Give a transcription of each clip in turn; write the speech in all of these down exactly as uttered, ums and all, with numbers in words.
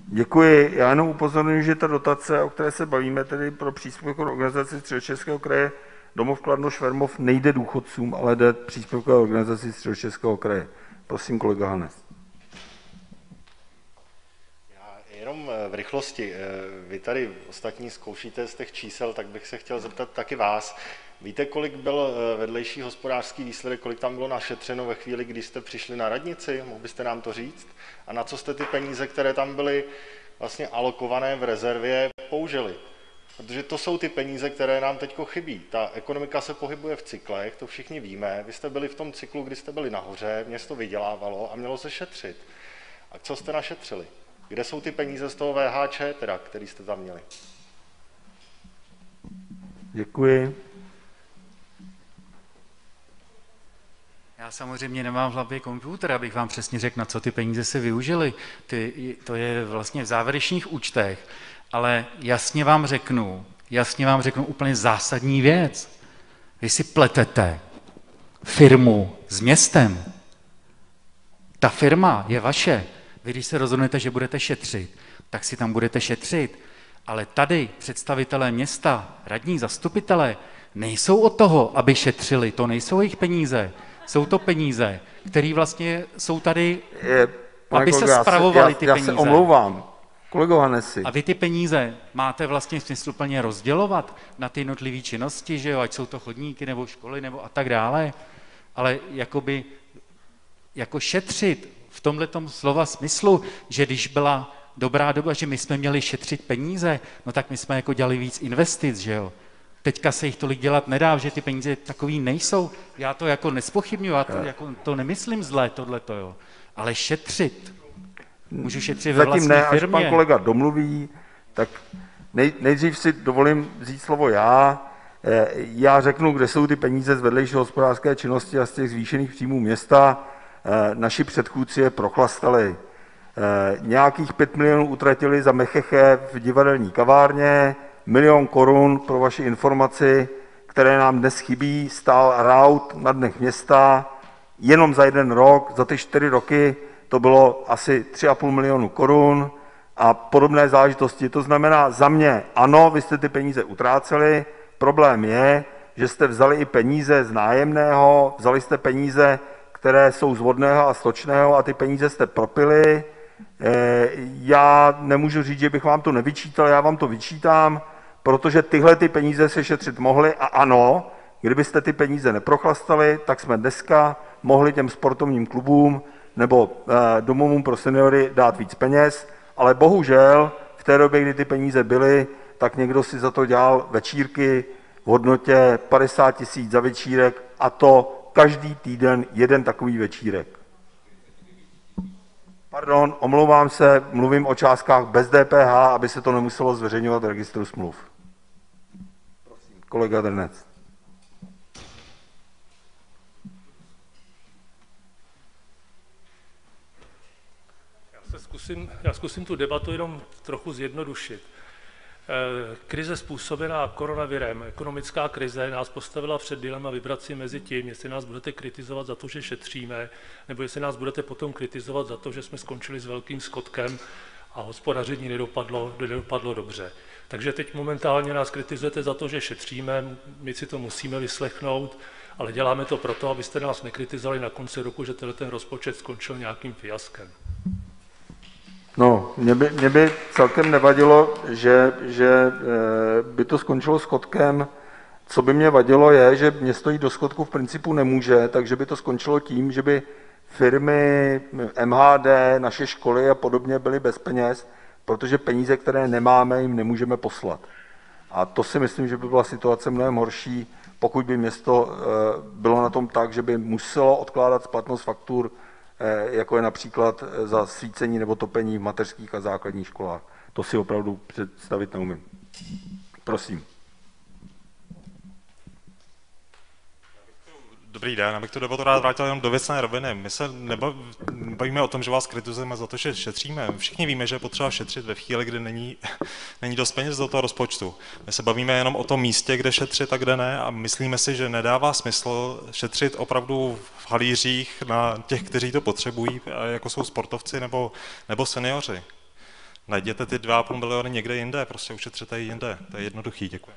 Děkuji. Já jenom upozorňuji, že ta dotace, o které se bavíme, tedy pro příspěvkovou organizaci Středočeského kraje Domov Kladno Švermov, nejde důchodcům, ale jde příspěvkové organizaci Středočeského kraje. Prosím, kolega Hanes. Já jenom v rychlosti. Vy tady ostatní zkoušíte z těch čísel, tak bych se chtěl zeptat taky vás. Víte, kolik byl vedlejší hospodářský výsledek, kolik tam bylo našetřeno ve chvíli, kdy jste přišli na radnici? Mohl byste nám to říct? A na co jste ty peníze, které tam byly vlastně alokované v rezervě, použili? Protože to jsou ty peníze, které nám teď chybí. Ta ekonomika se pohybuje v cyklech, to všichni víme. Vy jste byli v tom cyklu, kdy jste byli nahoře, město vydělávalo a mělo se šetřit. A co jste našetřili? Kde jsou ty peníze z toho V H Č, teda, který jste tam měli? Děkuji. Já samozřejmě nemám v hlavě počítač, abych vám přesně řekl, na co ty peníze se využily. Ty, to je vlastně v závěrečných účtech, ale jasně vám řeknu, jasně vám řeknu úplně zásadní věc. Vy si pletete firmu s městem. Ta firma je vaše. Vy, když se rozhodnete, že budete šetřit, tak si tam budete šetřit. Ale tady představitelé města, radní zastupitelé, nejsou od toho, aby šetřili. To nejsou jejich peníze. Jsou to peníze, které vlastně jsou tady, Je, aby kolego, se spravovaly ty já, peníze. Já se omlouvám. Kolego Hanesi. A vy ty peníze máte vlastně smysluplně rozdělovat na ty jednotlivé činnosti, že jo, ať jsou to chodníky nebo školy nebo a tak dále. Ale jakoby, jako šetřit v tomhletom slova smyslu, že když byla dobrá doba, že my jsme měli šetřit peníze, no tak my jsme jako dělali víc investic, že jo. Teďka se jich tolik dělat nedá, že ty peníze takový nejsou. Já to jako nespochybnuju, já to, jako, to nemyslím zlé, tohleto, jo. Ale šetřit. Můžu šetřit ve vlastní Zatím ne, až firmě. pan kolega domluví, tak nej, nejdřív si dovolím říct slovo já. Já řeknu, kde jsou ty peníze z vedlejší hospodářské činnosti a z těch zvýšených příjmů města. Naši předchůdci je prochlastali. Nějakých pět milionů utratili za mecheche v divadelní kavárně, milion korun, pro vaši informaci, které nám dnes chybí, stál raut na dnech města, jenom za jeden rok, za ty čtyři roky to bylo asi tři a půl milionu korun a podobné záležitosti. To znamená, za mě ano, vy jste ty peníze utráceli, problém je, že jste vzali i peníze z nájemného, vzali jste peníze, které jsou z vodného a stočného a ty peníze jste propili. Já nemůžu říct, že bych vám to nevyčítal, já vám to vyčítám, protože tyhle ty peníze se šetřit mohly a ano, kdybyste ty peníze neprochlastali, tak jsme dneska mohli těm sportovním klubům nebo domovům pro seniory dát víc peněz, ale bohužel v té době, kdy ty peníze byly, tak někdo si za to dělal večírky v hodnotě padesát tisíc za večírek a to každý týden jeden takový večírek. Pardon, omlouvám se, mluvím o částkách bez D P H, aby se to nemuselo zveřejňovat v registru smluv. Prosím, kolega Drnec. Já, se zkusím, já zkusím tu debatu jenom trochu zjednodušit. Krize způsobená koronavirem, ekonomická krize nás postavila před dilema vybrat si mezi tím, jestli nás budete kritizovat za to, že šetříme, nebo jestli nás budete potom kritizovat za to, že jsme skončili s velkým schodkem a hospodaření nedopadlo, nedopadlo dobře. Takže teď momentálně nás kritizujete za to, že šetříme, my si to musíme vyslechnout, ale děláme to proto, abyste nás nekritizovali na konci roku, že tenhle ten rozpočet skončil nějakým fiaskem. No, mě by, mě by celkem nevadilo, že, že by to skončilo schodkem. Co by mě vadilo je, že město jít do schodku v principu nemůže, takže by to skončilo tím, že by firmy, M H D, naše školy a podobně byly bez peněz, protože peníze, které nemáme, jim nemůžeme poslat. A to si myslím, že by byla situace mnohem horší, pokud by město bylo na tom tak, že by muselo odkládat splatnost faktur, jako je například za svícení nebo topení v mateřských a základních školách. To si opravdu představit neumím. Prosím. Dobrý den, abych tu debatu rád vrátil jenom do věcné roviny. My se nebavíme o tom, že vás kritizujeme za to, že šetříme. Všichni víme, že je potřeba šetřit ve chvíli, kdy není, není dost peněz do toho rozpočtu. My se bavíme jenom o tom místě, kde šetřit a kde ne a myslíme si, že nedává smysl šetřit opravdu v halířích na těch, kteří to potřebují, jako jsou sportovci nebo, nebo seniori. najděte ty dva a půl miliony někde jinde, prostě ušetřete ji jinde. To je jednoduchý, děkuji.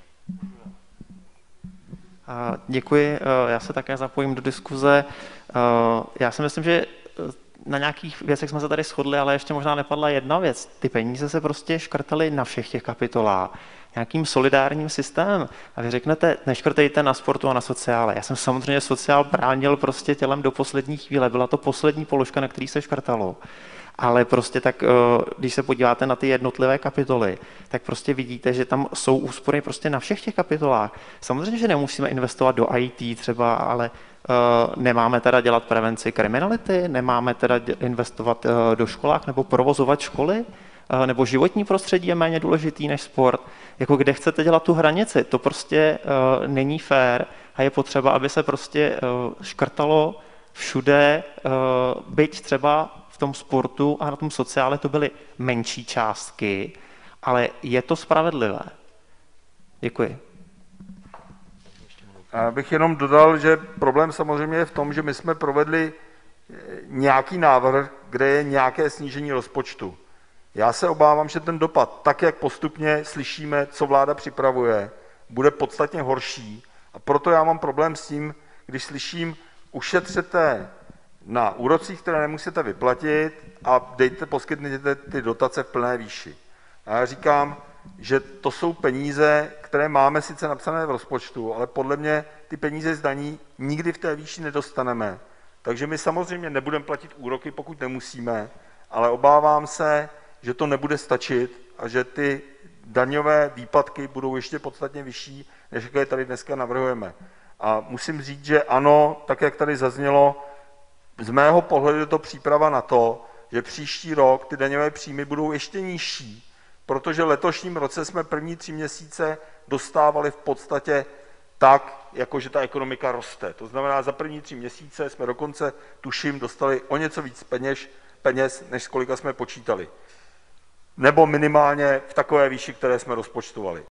Děkuji, já se také zapojím do diskuze. Já si myslím, že na nějakých věcech jsme se tady shodli, ale ještě možná nepadla jedna věc. Ty peníze se prostě škrtaly na všech těch kapitolách nějakým solidárním systémem. A vy řeknete, neškrtejte na sportu a na sociále. Já jsem samozřejmě sociál bránil prostě tělem do poslední chvíle. Byla to poslední položka, na který se škrtalo. Ale prostě tak, když se podíváte na ty jednotlivé kapitoly, tak prostě vidíte, že tam jsou úspory prostě na všech těch kapitolách. Samozřejmě, že nemusíme investovat do í té třeba, ale nemáme teda dělat prevenci kriminality, nemáme teda investovat do školách nebo provozovat školy, nebo životní prostředí je méně důležitý než sport. Jako kde chcete dělat tu hranici, to prostě není fér a je potřeba, aby se prostě škrtalo všude, byť třeba v tom sportu a na tom sociále to byly menší částky, ale je to spravedlivé. Děkuji. Já bych jenom dodal, že problém samozřejmě je v tom, že my jsme provedli nějaký návrh, kde je nějaké snížení rozpočtu. Já se obávám, že ten dopad, tak jak postupně slyšíme, co vláda připravuje, bude podstatně horší. A proto já mám problém s tím, když slyším, ušetřete na úrocích, které nemusíte vyplatit a dejte, poskytněte ty dotace v plné výši. A já říkám, že to jsou peníze, které máme sice napsané v rozpočtu, ale podle mě ty peníze z daní nikdy v té výši nedostaneme. Takže my samozřejmě nebudeme platit úroky, pokud nemusíme, ale obávám se, že to nebude stačit a že ty daňové výpadky budou ještě podstatně vyšší, než jaké tady dneska navrhujeme. A musím říct, že ano, tak jak tady zaznělo, z mého pohledu je to příprava na to, že příští rok ty daňové příjmy budou ještě nižší, protože v letošním roce jsme první tři měsíce dostávali v podstatě tak, jakože ta ekonomika roste. To znamená, za první tři měsíce jsme dokonce, tuším, dostali o něco víc peněz, peněz než s kolika jsme počítali. Nebo minimálně v takové výši, které jsme rozpočtovali.